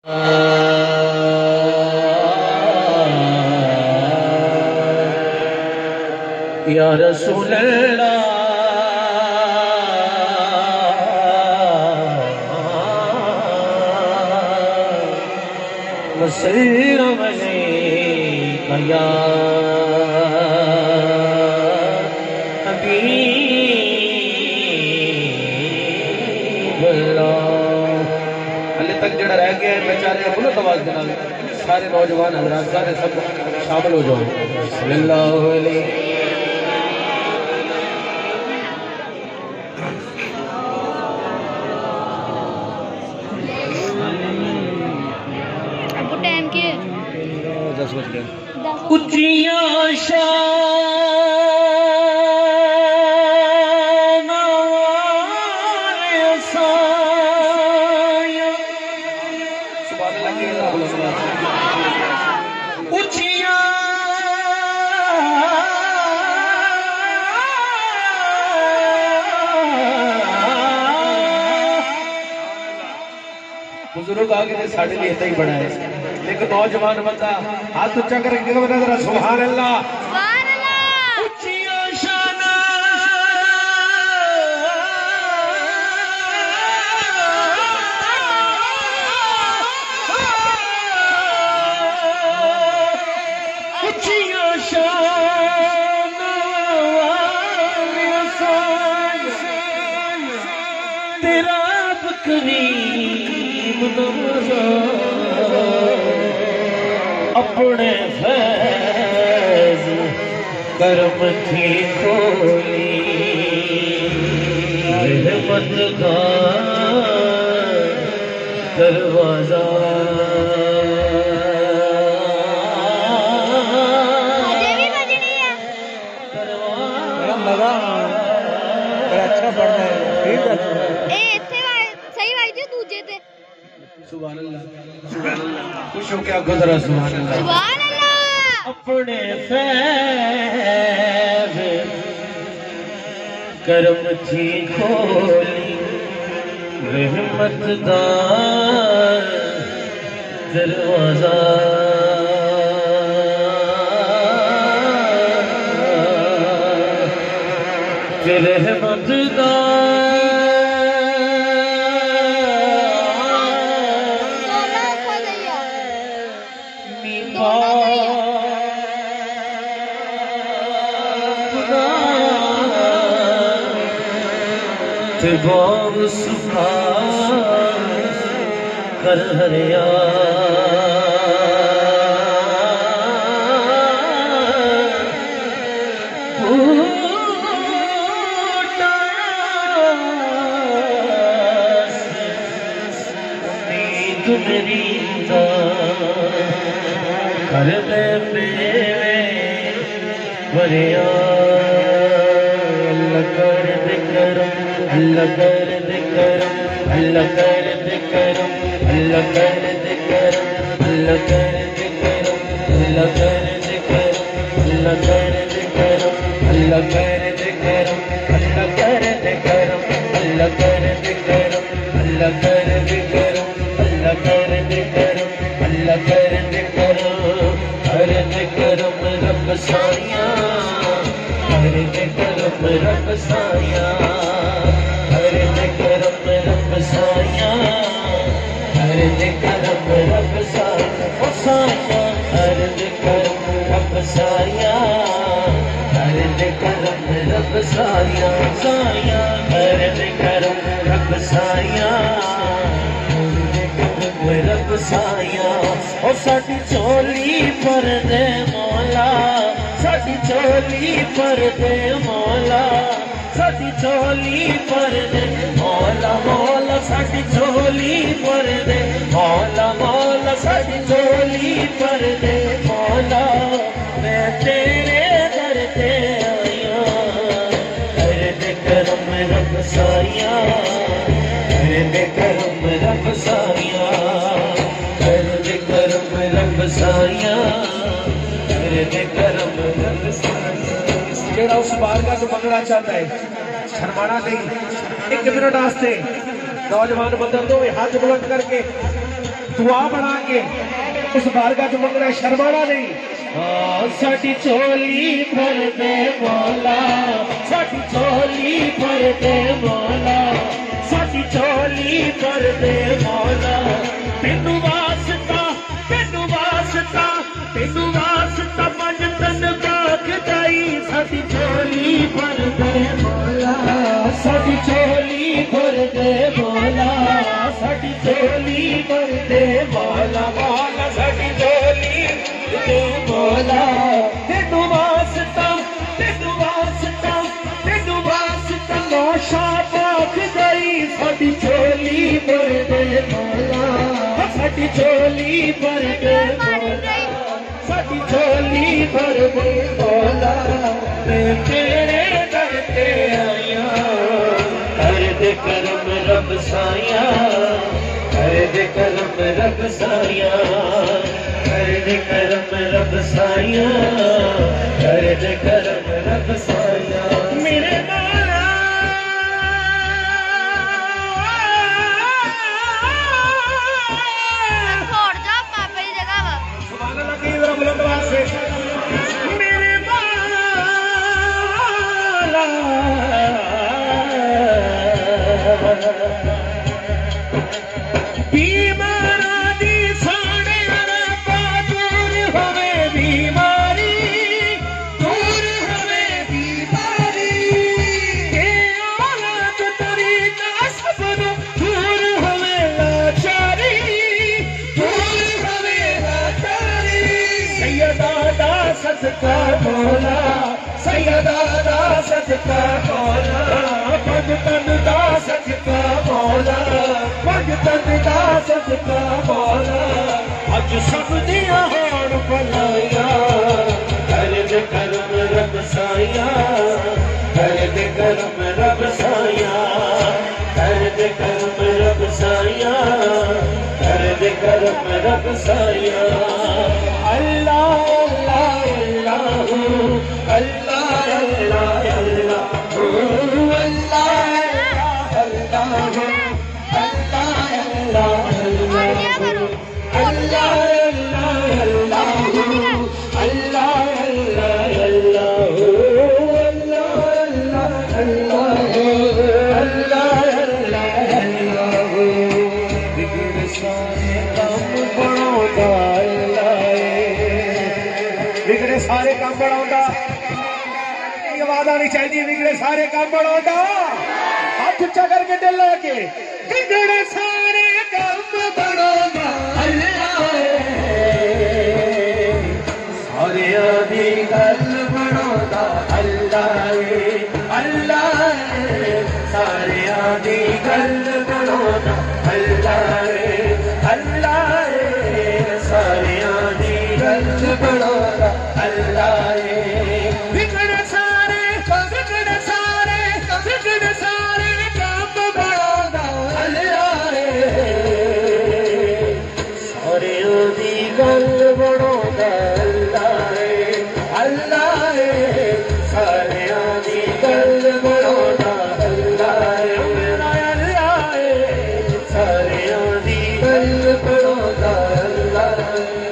या रसूल अल्लाह वसल्लम अलैका या हबीब अल्लाह। हाले तक जड़ा रह गया है बेचारे बुलंद आवाज के नाल सारे नौजवान हजरात सारे सब शामिल हो जाओ। सल्लल्लाहु अलैहि टाइम के 10 बज गए। उच्चियां शान वाले साया सुभान अल्लाह के उच्चियां बुजुर्ग आगे से साढ़े लिए ही बड़ा है। एक नौजवान बंदा हाथ ऊंचा करके जरा सुभान अल्लाह उच्चियां शान उच्चियां शान वाले साया तेरा करीम अपने फैज करम थी खोली रहमत का दरवाजा अच्छा पढ़ना है सुभान अल्लाह खुश हो क्या गुजरा सुभान अल्लाह अपने फैज करम थी खोली रहमत दा दरवाजा रहमत दा बाग सुखा कर हरिया उम्मीद मेरी कर दे मेरे वरिया अल्लाह कर दे करम अल्लाह कर दे करम अल्लाह कर दे करम अल्लाह कर दे करम अल्लाह कर दे करम अल्लाह कर दे करम अल्लाह कर दे करम अल्लाह कर दे करम अल्लाह कर दे करम अल्लाह कर दे करम अल्लाह कर दे करम अल्लाह कर दे करम अल्लाह कर दे करम कर दे करम रब साया कर दे करम रब साया कर दे करम रब साया कर दे करम रब साया ओ साया कर दे करम रब साया कर दे करम रब साया साया कर दे करम रब साया रब साया ओ साडी चोली पर दे मौला साडी चोली पर दे मौला साडी चोली पर दे मौला मौला साडी चोली पर दे मौला मौला साडी चोली पर दे मौला मैं तेरे दर ते आया कर दे करम रब साया कर दे करम रब साया कर दे करम रब साया कर दे करम रब साया जेड़ा उस बारगाह तो मंगना चाहता है शर्माना नहीं। एक मिनट वास्ते नौजवान बंदा दो हाथ बुलंद करके दुआ बना के उस बारगाह च मंगना, शर्माना नहीं। साडी चोली भर दे मौला, साडी चोली भर दे मौला, साडी चोली भर दे मौला। तेनू वास्ता, तेनू वास्ता, तेनू वास्ता मन तन गाख जाई। साडी चोली भर दे मौला, साडी चोली भर दे मौला, साडी चोली भर दे मौला। मौला साडी चोली दे मौला। तेनू वास्ता, तेनू वास्ता, तेनू वास्ता नौशा पाख गई। साडी चोली भर दे मौला, साडी चोली भर दे मौला, साडी चोली भर दे मौला। मैं तेरे दर ते आया, कर दे करम रब साया, कर दे करम रब साया, कर दे करम रब साया, कर दे करम रब साया। मेरे मौला छोड़ जा पापा की जगह वा। सुभान अल्लाह की जरा बुलंद आवाज से। मेरे मौला बीमारा दी साड़े रब्बा दूर होवे बीमारी, दूर होवे बीमारी। के औलाद तेरी ना सबनू दूर होवे लाचारी, दूर होवे लाचारी। सैयदा दा सदका मौला, सैयदा दा सदका मौला। भगतन दा सदका मौला, भगतन दा सदका मौला। अज सब दिया होण भलाइया, कर दे करम रब साया, कर दे करम रब साया, कर दे करम रब साया, कर दे करम रब साया। अल्लाह अल्लाह अल्लाह अल्लाह अल्लाह बिगड़े सारे काम बढ़ाता, आवाज आनी चाहिए। बिगड़े सारे काम बढ़ाता, हाथ उच्चा करके दिल लगे। बिगड़े सारे काम बढ़ाता सारे आदि गल बढ़ाता अल्लाह अल्लाह। सारे आदि गल बढ़ाता अल्लाह अल्लाह। सारे आदि गल बढ़ाता अल्लाह। बिगड़े सारे, बिगड़े सारे, बिगड़े सारे काम बढ़ाता अल्लाह। सारे आदि गल बढ़ाता अल्लाह अल्लाह। सारे आदि गल बढ़ाता अल्लाह अल्लाह। सारे आदि गल बढ़ाता अल्लाह।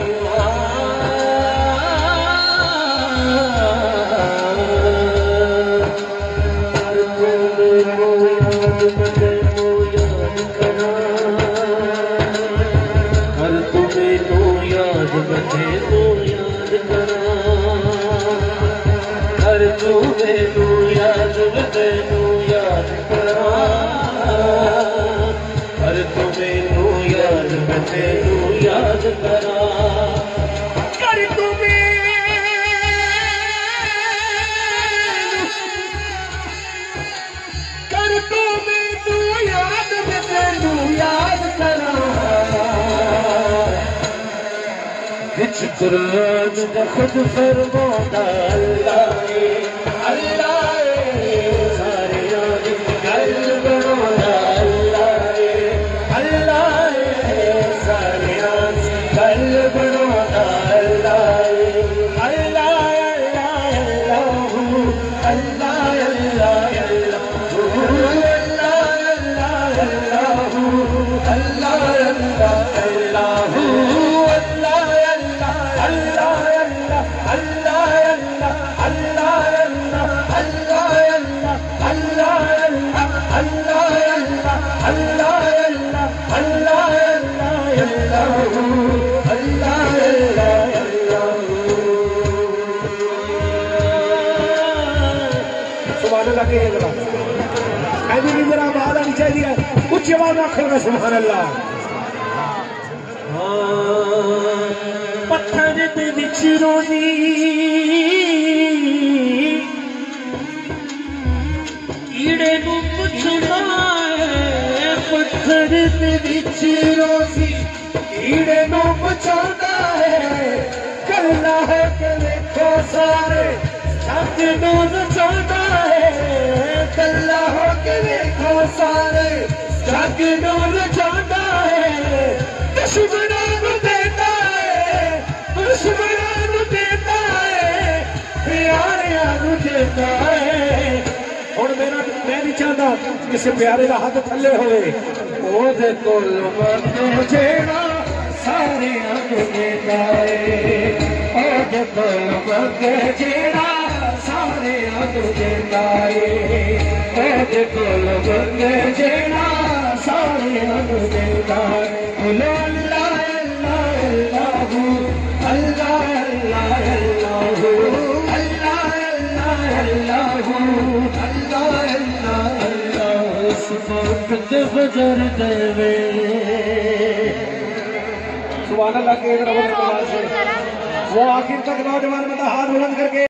याद करा कर तुम्हें कर तुम्हें तू याद में तेनू याद करा। बिच कुरान दा खुद फरमाता अल्लाह अल्लाह। सारे आदि गल बढ़ाता अल्लाह अल्लाह। सारे आदि गल बढ़ाता अल्लाह अल्लाह अल्लाह अल्लाह अल्लाह अल्लाह अल्लाह अल्लाह अल्लाह अल्लाह अल्लाह। जरा आवाज आनी चाहिए उच्च आवाज आखिर में सुभान अल्लाह। पत्थर दे विच रोजी कीड़े नू पुछदा है, पत्थर दे विच रोजी कीड़े नू पुछदा है, कल्ला है कि देखो सारे जग नू नचादा है, कल्ला हो के देखो सारे जग नू नचादा है, दुश्मनों को देता है, दुश्मनों को देता है, प्यारियां को देता है। और मेरा मैं नहीं चाहता किसी प्यारे का हाथ थले होवे ओदे कोल मंदे जेड़ा सारे को देता है, ओदे कोल मंदे जेड़ा सारे को देता है, ओदे कोल मंदे जेड़ा सारे को देता है। अल्लाह अल्लाह अल्लाह अल्लाह अल्लाह अल्लाह अल्लाह अल्लाह अल्लाह सुबह फजर देवे सुभान अल्लाह के रब के नाम से वो आखिर तक नौजवान बंदा हाथ बुलंद करके